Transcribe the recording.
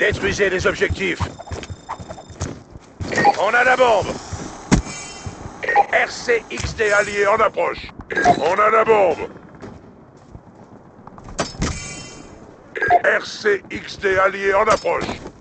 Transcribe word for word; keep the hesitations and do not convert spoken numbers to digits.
Détruisez les objectifs. On a la bombe. R C X D allié en approche. On a la bombe. R C X D allié en approche.